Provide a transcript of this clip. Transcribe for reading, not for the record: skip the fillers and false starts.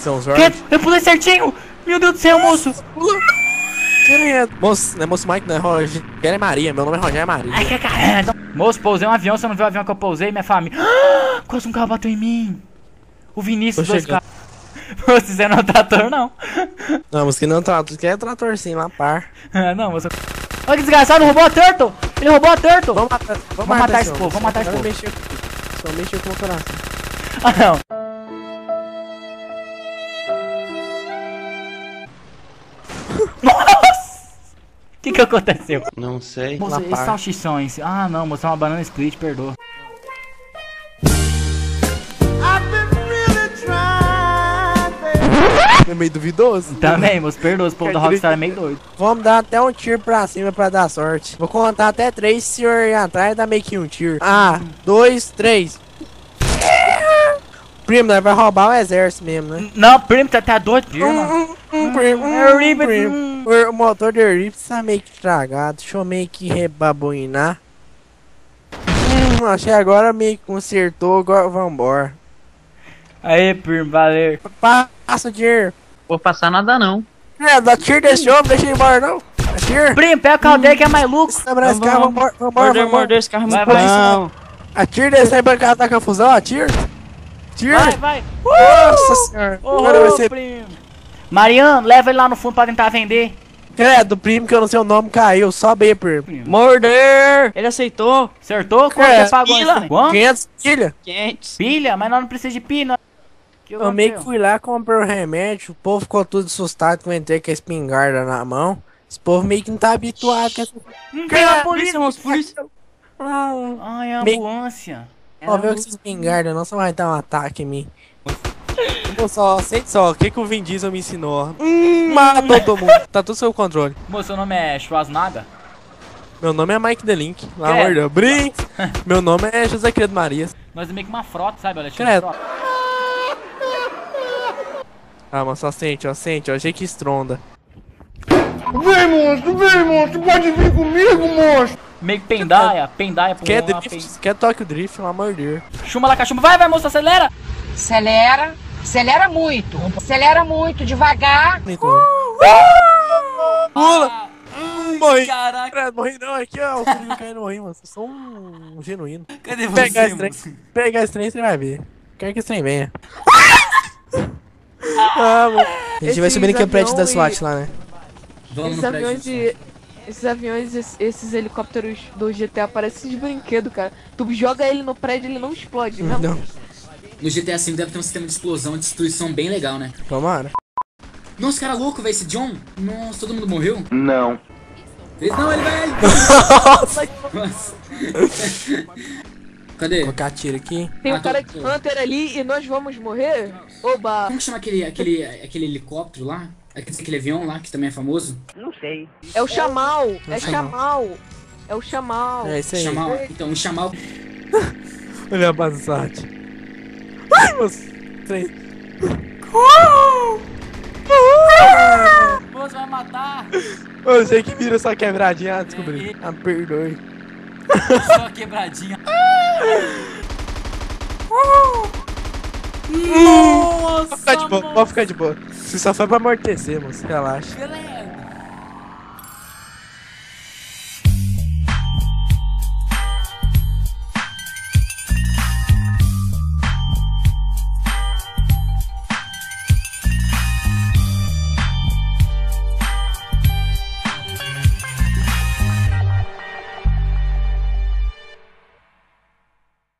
São Jorge. Eu pulei certinho! Meu Deus do céu, moço! Pula. Moço, não é moço Mike, não é Rogério Maria. Meu nome é Rogério Maria. Ai, que caramba! Moço, pousei um avião, você não viu o avião que eu pousei, minha família. Quase um carro bateu em mim! O Vinícius, dois carros. Você não é um trator, não. Não, mas que não é trator, que é trator sim, lá par. Não, moço. Olha que desgraçado, roubou a Turtle! Ele roubou a Turtle! Vamos matar esse povo, vamos matar esse povo. Só mexer com o coração. Ah, não. Nossa! O que aconteceu? Não sei. Moça, esse salsichão aí. Ah, não, moça, é uma banana split, perdoa. É meio duvidoso. Também, moço, perdoa, o povo da Rockstar é meio doido. Vamos dar até um tiro pra cima pra dar sorte. Vou contar até 3, se o senhor ir atrás dá meio que um tiro. 2, 3. Primo, nós vai roubar o exército mesmo, né? Não, primo, tá doido, primo. Primo. O motor do Rips tá meio que estragado. Deixa eu meio que rebabuinar. Achei agora meio que consertou, agora vambora. Aí, primo, valeu. Passa o dinheiro. Vou passar nada não. Dá tiro desse homem, deixa ele embora não. Dá tiro. Primo, pega o carro dele que é mais louco. Quebrar esse carro, vambora. Morder esse carro Vai, muito vai. não. Atira desse aí pra cá da confusão, atira. Tira. Vai. Nossa senhora. Agora vai ser... Primo. Mariano, leva ele lá no fundo pra tentar vender. Credo, primo, que eu não sei o nome, caiu. Sobe aí, primo. Morder! Ele aceitou. Acertou? Quanto você pagou pila. isso? Quanto? 500 pilha. 500. Pilha? Mas nós não precisamos de pilha. Eu meio que fui lá, comprei o remédio. O povo ficou tudo assustado que eu entrei com a espingarda na mão. Esse povo meio que não tá habituado com essa... Tem a polícia, moço, polícia. Ai, a ambulância. Ó, viu que essa espingarda não, só vai dar um ataque em mim. Sente só, o que o Vin Diesel me ensinou? Matou todo mundo. Tá tudo sob controle. Moço, seu nome é Schwarzenegger? Meu nome é Mike The Link. Lá, mordeu. Brinks. Meu nome é José Credo Maria. Nós é meio que uma frota, sabe, Alexandre? Credo. Ah, mas só sente, ó, achei que estronda. Vem, monstro, pode vir comigo, monstro! Meio que pendaia pro Quer homem, drift? Quer toque o drift, pelo amor de Deus. Chuma lá, cachumba. Vai, moço, acelera! Acelera muito, devagar. Pula! Morri! Caraca! Credo, morri não, aqui ó, o frio caindo morri, mano. Eu sou um genuíno. Cadê você, Pegar esse trem, você vai ver. Quero que esse trem venha. Mano. A gente vai subir naquele prédio da SWAT lá, né? Esses aviões, esses helicópteros do GTA parecem de brinquedo, cara. Tu joga ele no prédio, ele não explode, né? Não. No GTA V deve ter um sistema de explosão e destruição bem legal, né? Tomara. Nossa, cara louco, velho, esse John. Nossa, todo mundo morreu? Não. Não, ele vai... Nossa. Cadê? Vou colocar tiro aqui. Tem um cara de Hunter ali e nós vamos morrer? Oba! Como que chama aquele helicóptero lá? Aquele avião lá, que também é famoso? Não sei. É o Chamal! É Chamal. Chamal! É o Chamal! É isso aí. Chamal. Então, o Chamal... Olha a passagem. Ai, meus três. Moço, vai matar! Eu sei que vira só quebradinha, descobri. Ah, perdoe. Só quebradinha. Nossa, Pode ficar de boa, pode ficar de boa. Você só foi pra amortecer, moço, relaxa. Beleza.